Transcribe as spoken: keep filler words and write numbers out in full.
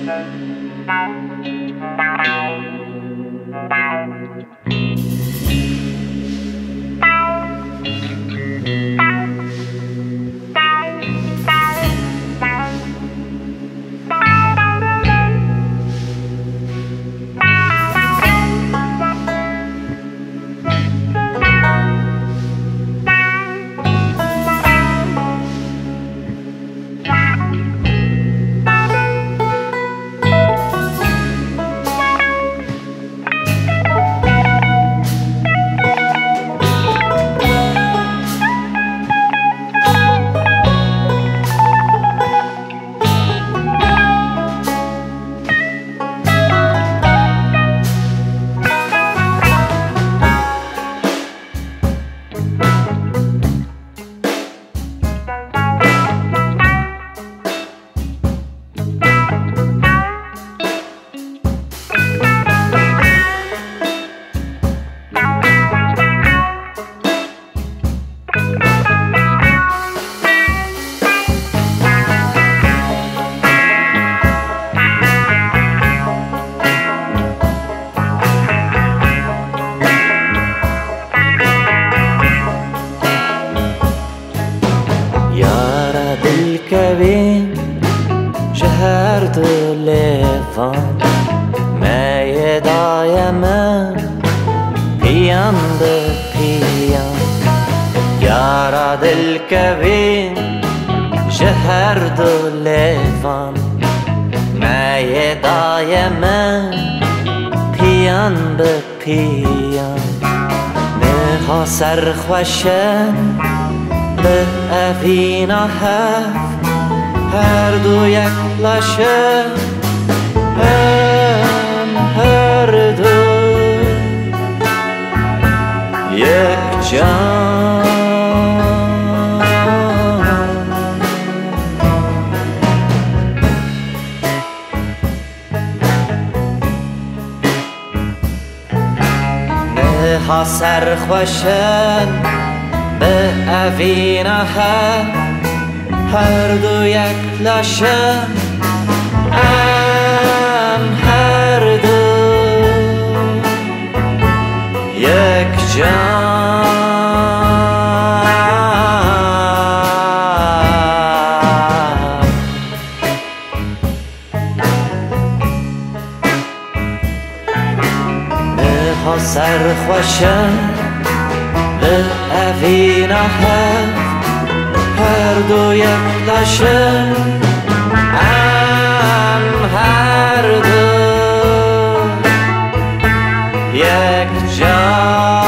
Kevin شهر تلفن می دایم پیام به پیام یارا دل کوین شهر تلفن می دایم پیام به پیام نه سرخوشن به افینا هفت هر دو یک لاشه هم هر دو یک جان نه ها سرخوشن به اوینا هفت هر دو یک لاشه ام هر دو یک جان نه ها سرخوشن به اوینا هفت هر دو یک لاشه ام هر دو یک جان